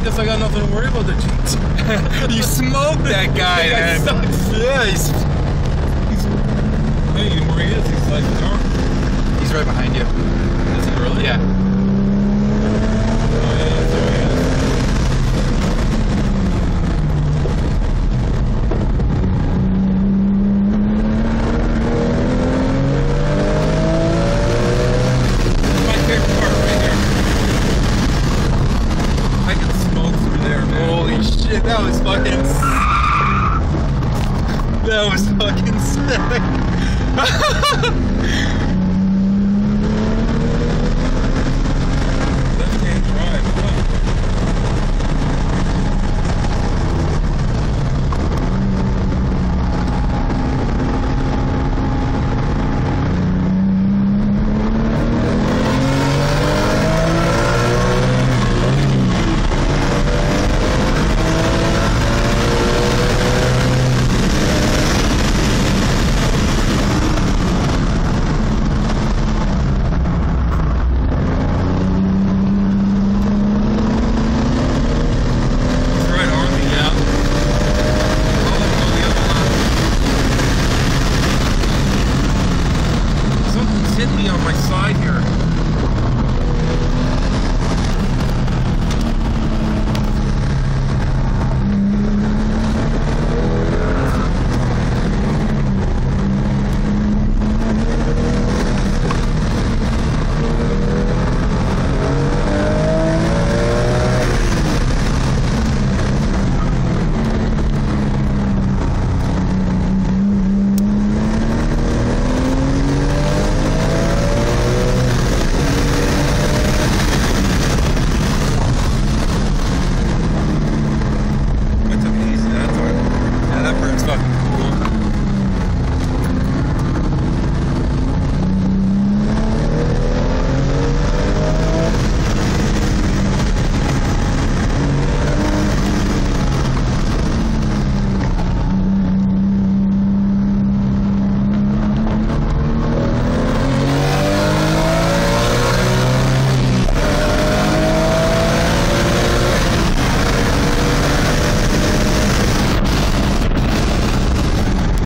guess I got nothing to worry about the Jeeps. You smoked that guy, man. Yeah, he's hey, where he is? He's like the door. He's right behind you. Is he really? Yeah.